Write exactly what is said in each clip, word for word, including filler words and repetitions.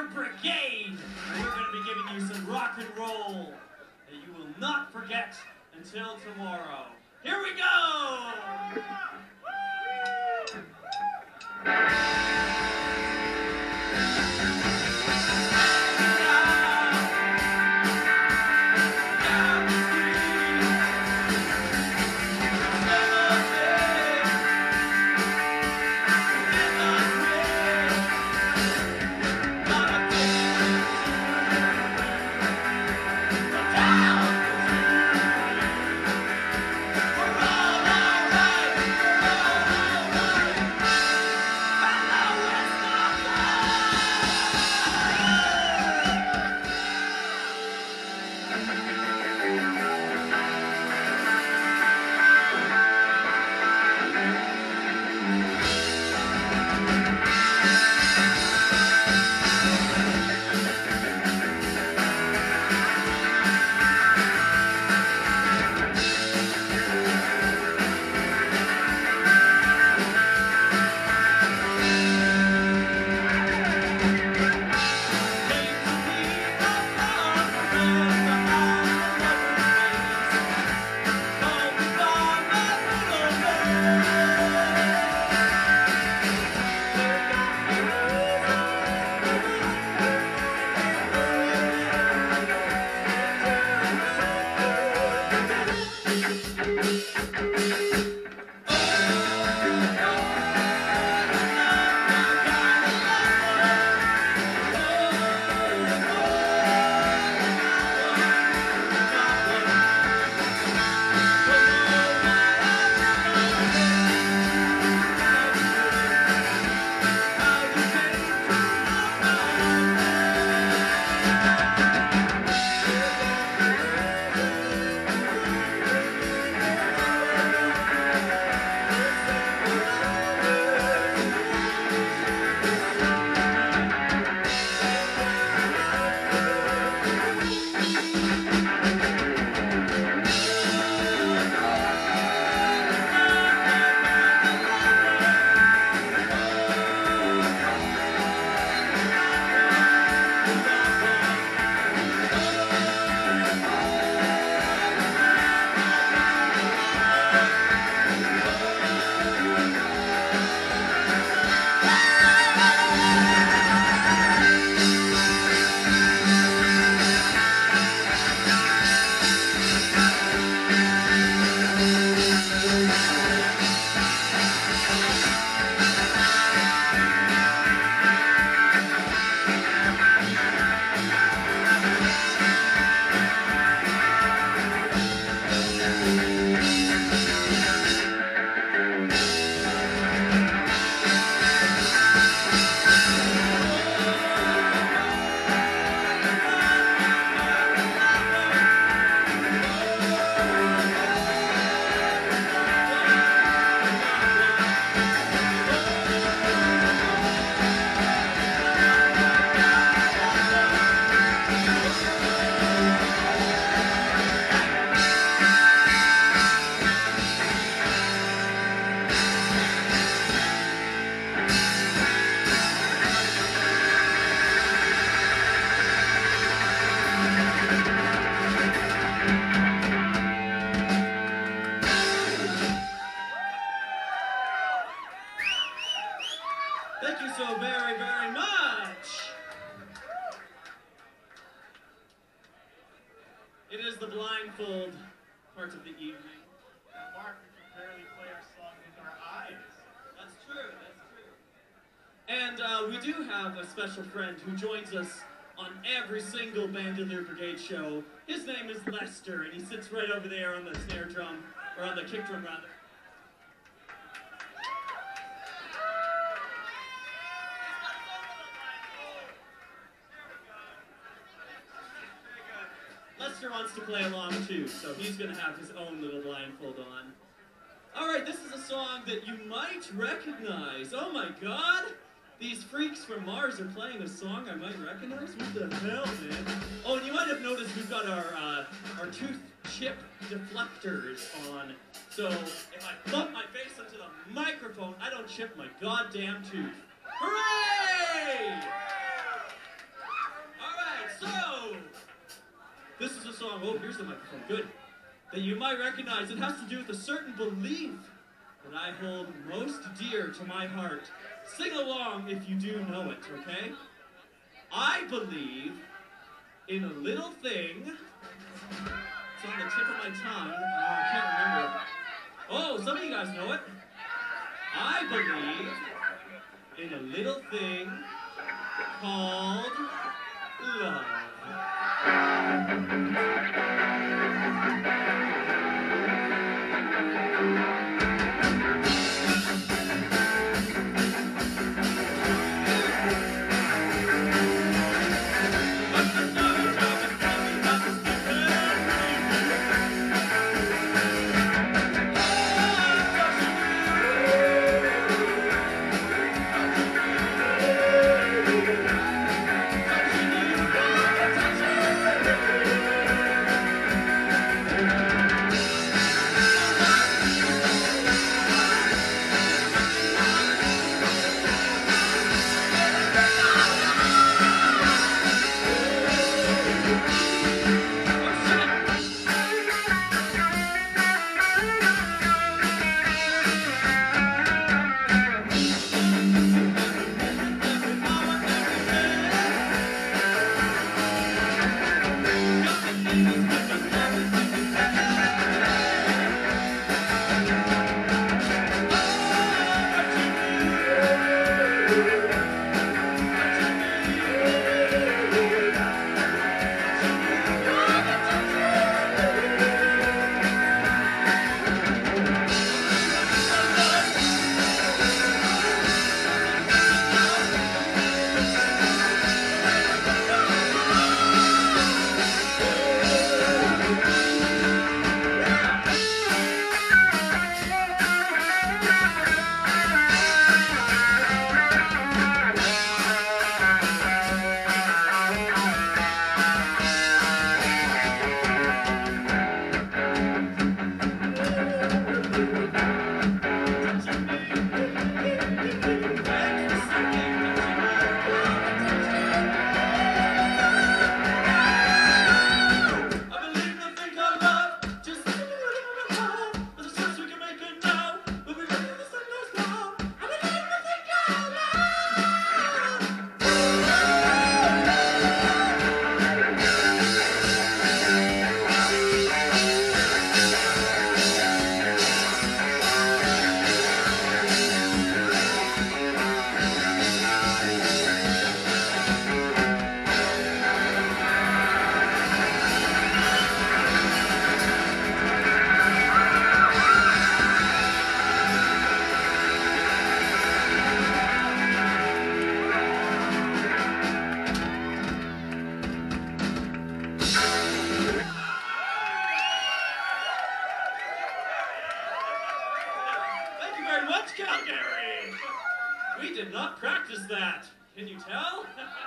Bandolier Brigade. We're going to be giving you some rock and roll that you will not forget until tomorrow. Here we go! Thank you so very, very much. It is the blindfold part of the evening. Mark, we can barely play our song with our eyes. That's true, that's true. And uh, we do have a special friend who joins us on every single Bandolier Brigade show. His name is Lester, and he sits right over there on the snare drum, or on the kick drum rather. Lester wants to play along too, so he's going to have his own little blindfold on. Alright, this is a song that you might recognize. Oh my god! These freaks from Mars are playing a song I might recognize? What the hell, man? Oh, and you might have noticed we've got our, uh, our tooth chip deflectors on. So, if I bump my face into the microphone, I don't chip my goddamn tooth. Hooray! song, oh, here's the microphone, good, that you might recognize. It has to do with a certain belief that I hold most dear to my heart. Sing along if you do know it, okay? I believe in a little thing. It's on the tip of my tongue. Oh, I can't remember. Oh, some of you guys know it. I believe in a little thing called love. We did not practice that. Can you tell?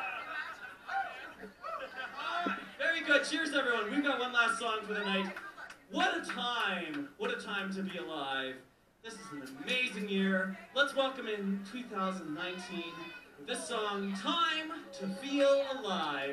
Very good. Cheers, everyone. We've got one last song for the night. What a time. What a time to be alive. This is an amazing year. Let's welcome in two thousand nineteen with this song, Time to Feel Alive.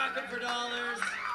Rockin' for dollars.